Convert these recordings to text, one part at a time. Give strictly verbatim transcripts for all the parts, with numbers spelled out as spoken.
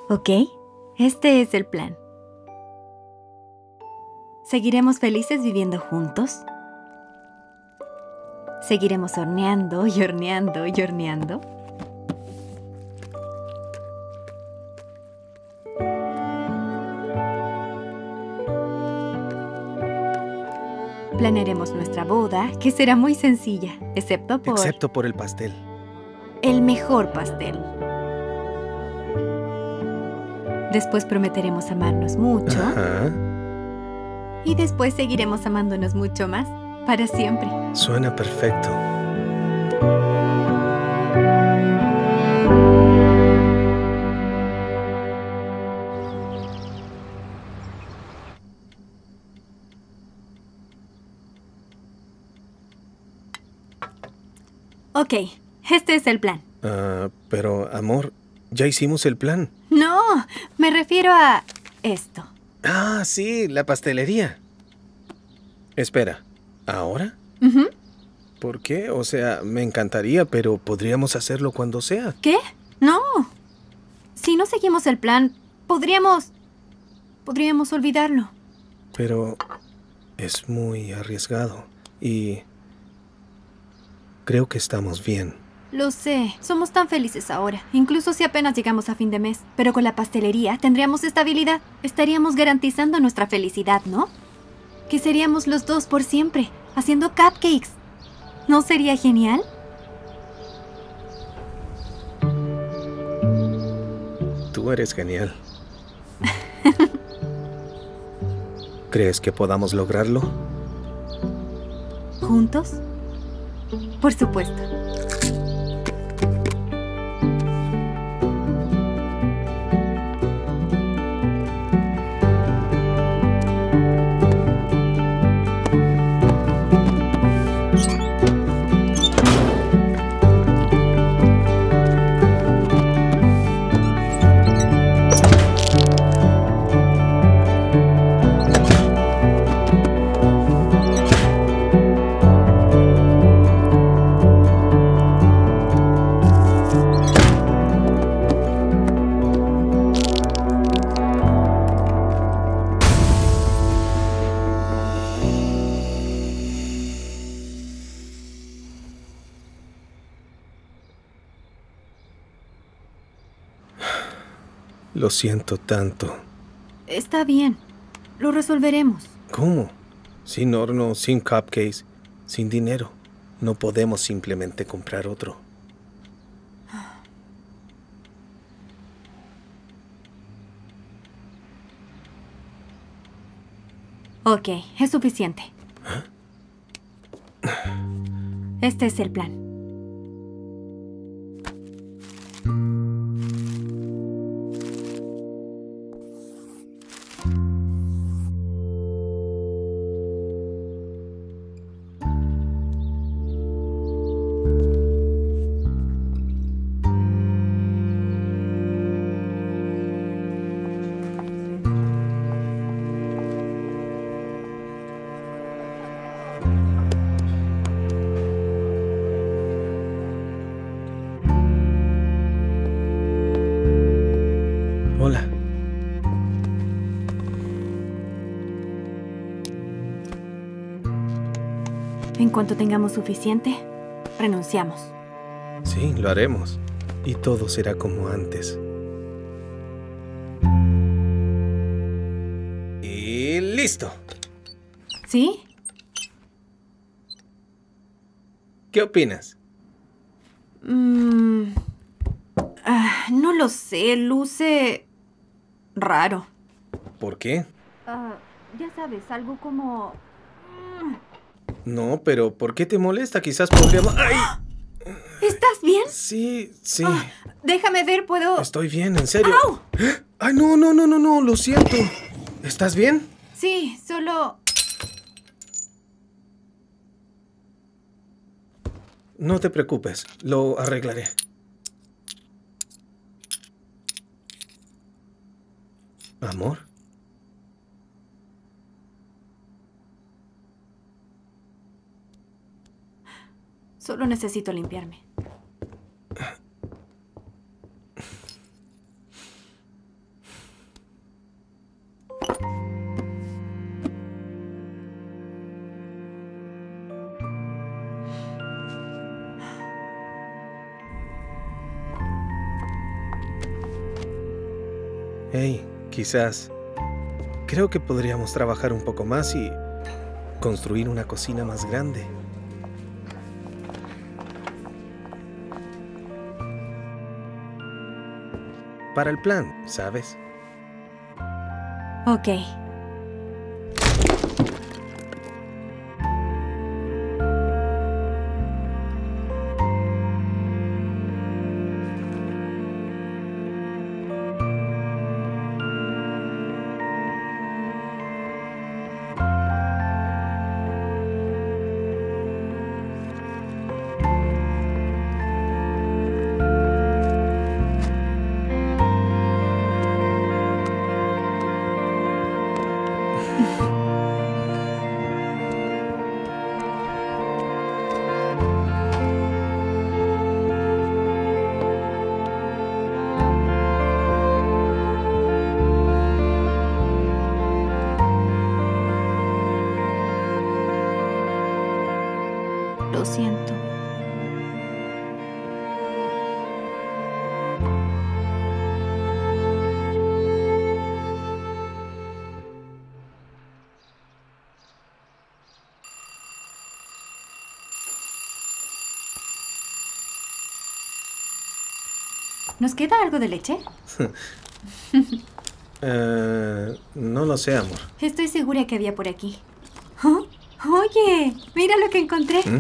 Ok, este es el plan. Seguiremos felices viviendo juntos. Seguiremos horneando y horneando y horneando. Planearemos nuestra boda, que será muy sencilla, excepto por... Excepto por el pastel. El mejor pastel. Después prometeremos amarnos mucho. Ajá. Y después seguiremos amándonos mucho más, para siempre. Suena perfecto. Ok, este es el plan. Ah, pero, amor, ya hicimos el plan. No, me refiero a esto. Ah, sí, la pastelería. Espera, ¿ahora? Uh-huh. ¿Por qué? O sea, me encantaría, pero podríamos hacerlo cuando sea. ¿Qué? No. Si no seguimos el plan, podríamos... Podríamos olvidarlo. Pero es muy arriesgado y creo que estamos bien. Lo sé, somos tan felices ahora, incluso si apenas llegamos a fin de mes. Pero con la pastelería tendríamos estabilidad. Estaríamos garantizando nuestra felicidad, ¿no? Que seríamos los dos por siempre, haciendo cupcakes. ¿No sería genial? Tú eres genial. ¿Crees que podamos lograrlo? ¿Juntos? Por supuesto. Lo siento tanto. Está bien. Lo resolveremos. ¿Cómo? Sin horno, sin cupcakes, sin dinero. No podemos simplemente comprar otro. Ok, es suficiente. ¿Ah? Este es el plan. Hola. En cuanto tengamos suficiente, renunciamos. Sí, lo haremos. Y todo será como antes. Y listo. ¿Sí? ¿Qué opinas? Mm, ah, no lo sé, luce raro. ¿Por qué? Ah, ya sabes, algo como... No, pero ¿por qué te molesta? Quizás podríamos... ¡Ay! ¿Estás bien? Sí, sí. Ah, déjame ver, puedo... Estoy bien, en serio. ¡Au! ¡Ay, no, no, no, no, no! Lo siento. ¿Estás bien? Sí, solo... No te preocupes, lo arreglaré. ¿Amor? Solo necesito limpiarme. Hey, quizás... Creo que podríamos trabajar un poco más y construir una cocina más grande. Para el plan, ¿sabes? Ok. Lo siento. ¿Nos queda algo de leche? uh, no lo sé, amor. Estoy segura que había por aquí. ¿Oh? Oye, mira lo que encontré. ¿Mm?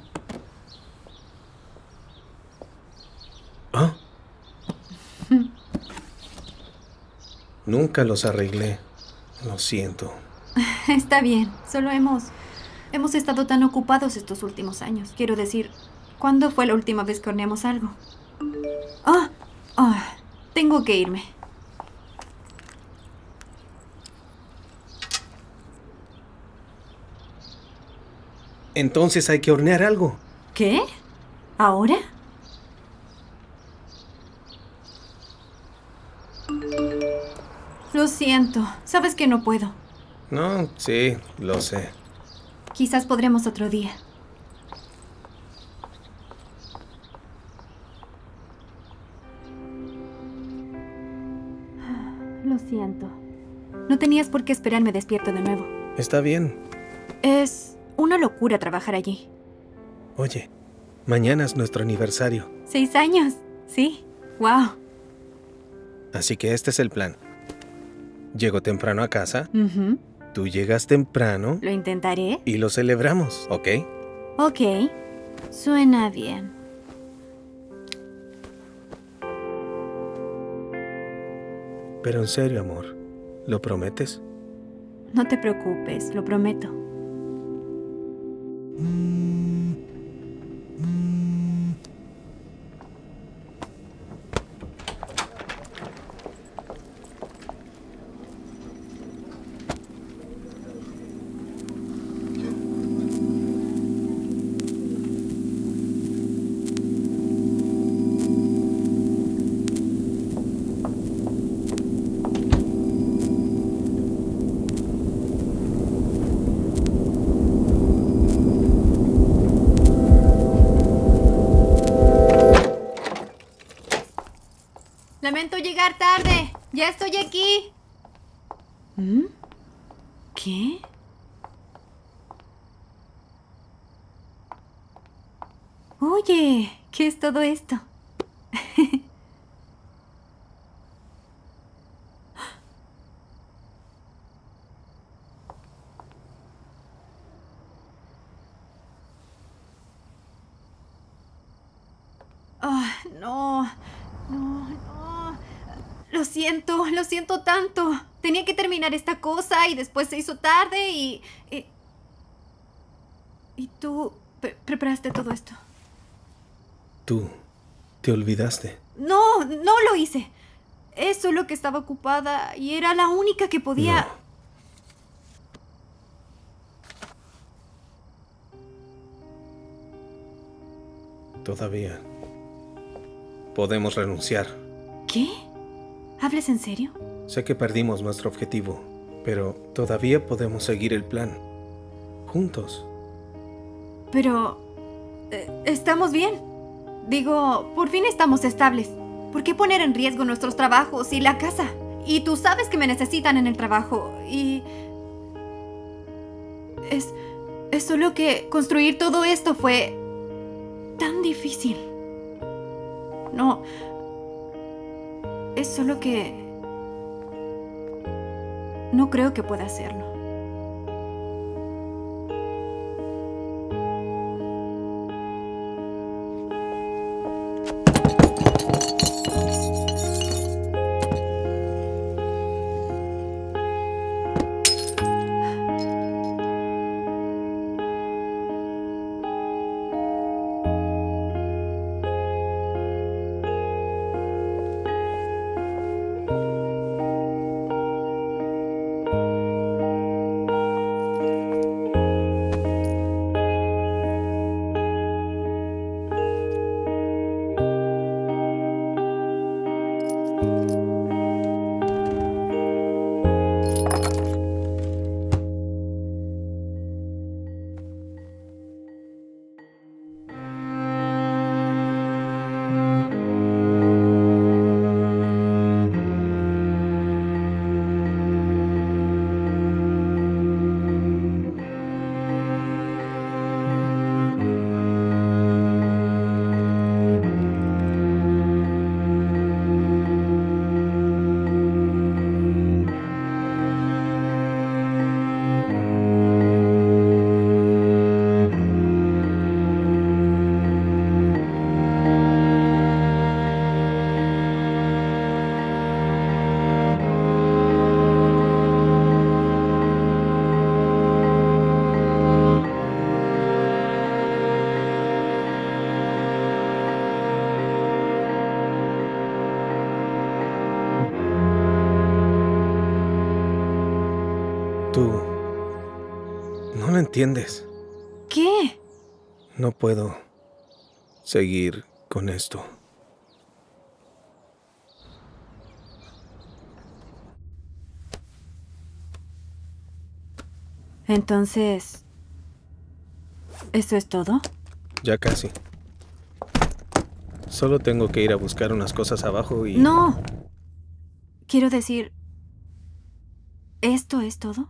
¿Ah? Nunca los arreglé. Lo siento. Está bien, solo hemos... Hemos estado tan ocupados estos últimos años. Quiero decir, ¿cuándo fue la última vez que horneamos algo? ¡Ah! Oh, oh, tengo que irme. Entonces hay que hornear algo. ¿Qué? ¿Ahora? Lo siento. Sabes que no puedo. No, sí, lo sé. Quizás podremos otro día. Lo siento. No tenías por qué esperarme despierto de nuevo. Está bien. Es una locura trabajar allí. Oye, mañana es nuestro aniversario. Seis años. Sí. Wow. Así que este es el plan. Llego temprano a casa. Uh-huh. Tú llegas temprano. Lo intentaré. Y lo celebramos, ¿ok? Ok. Suena bien. Pero en serio, amor, ¿lo prometes? No te preocupes, lo prometo. Lamento llegar tarde. Ya estoy aquí. ¿Mm? ¿Qué? Oye, ¿qué es todo esto? Oh, no, no, no. Lo siento, lo siento tanto. Tenía que terminar esta cosa y después se hizo tarde y... Y, y tú pre- preparaste todo esto. Tú te olvidaste. No, no lo hice. Es solo que estaba ocupada y era la única que podía... No. Todavía podemos renunciar. ¿Qué? ¿Hablas en serio? Sé que perdimos nuestro objetivo, pero todavía podemos seguir el plan. Juntos. Pero... eh, ¿estamos bien? Digo, por fin estamos estables. ¿Por qué poner en riesgo nuestros trabajos y la casa? Y tú sabes que me necesitan en el trabajo. Y... Es... Es solo que construir todo esto fue... tan difícil. No... Es solo que... no creo que pueda hacerlo. Tú no lo entiendes. ¿Qué? No puedo seguir con esto. Entonces... ¿eso es todo? Ya casi. Solo tengo que ir a buscar unas cosas abajo y... No. Quiero decir... ¿esto es todo?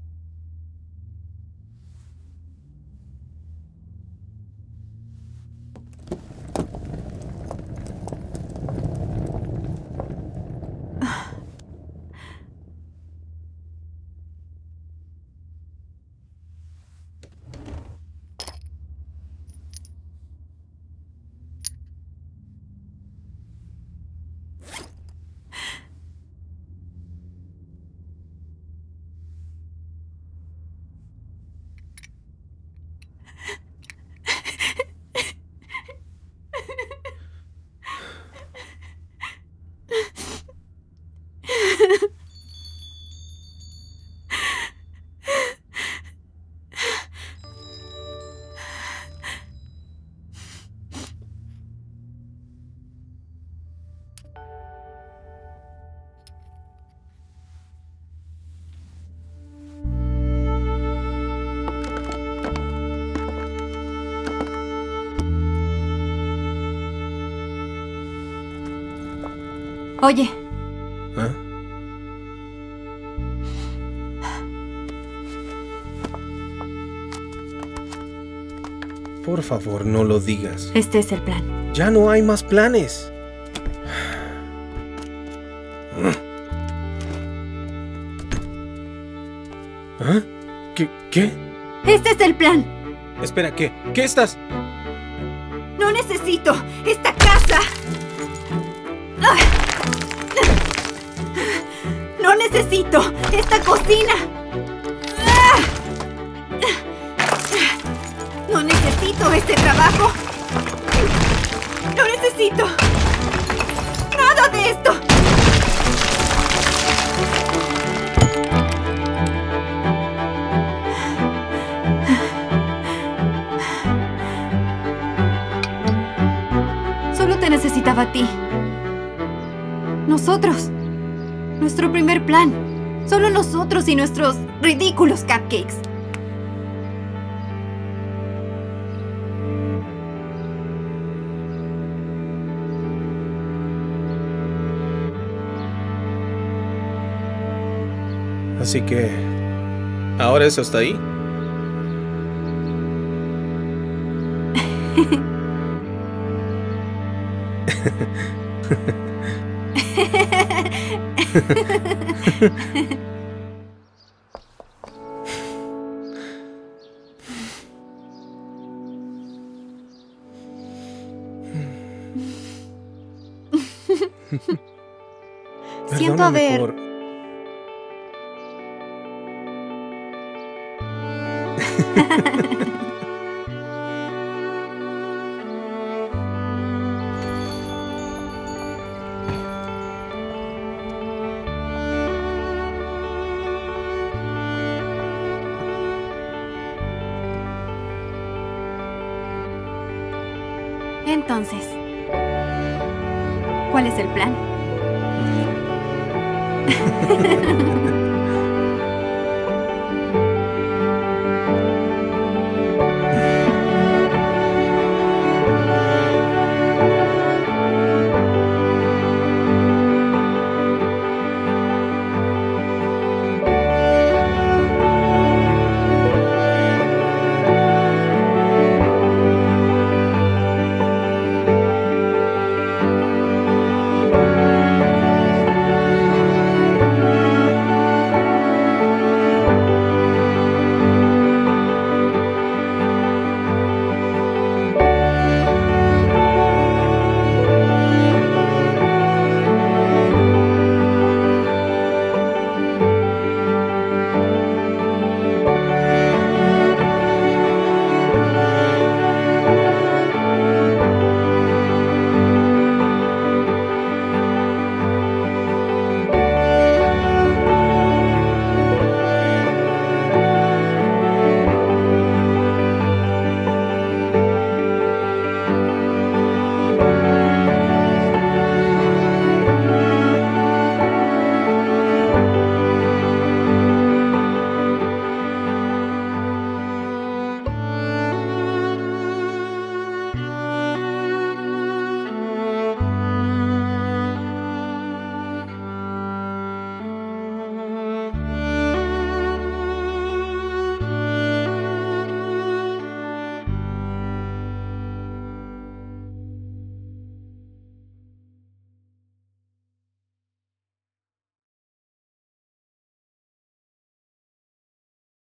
Oye. ¿Ah? Por favor, no lo digas. Este es el plan. Ya no hay más planes. ¿Ah? ¿Qué? ¿Qué? Este es el plan. Espera, ¿qué? ¿Qué estás? No necesito esta casa. No necesito esta cocina. No necesito este trabajo. No necesito nada de esto. Solo te necesitaba a ti. Nosotros. Nuestro primer plan. Solo nosotros y nuestros ridículos cupcakes. Así que... ¿ahora eso está ahí? Siento Perdóname haber... por- Entonces, ¿cuál es el plan?